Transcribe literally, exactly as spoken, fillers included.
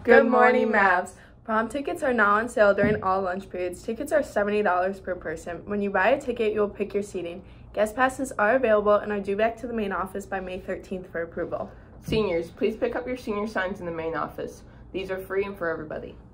Good morning, Mavs. Prom tickets are now on sale during all lunch periods. Tickets are seventy dollars per person. When you buy a ticket, you'll pick your seating. Guest passes are available and are due back to the main office by May thirteenth for approval. Seniors, please pick up your senior signs in the main office. These are free and for everybody.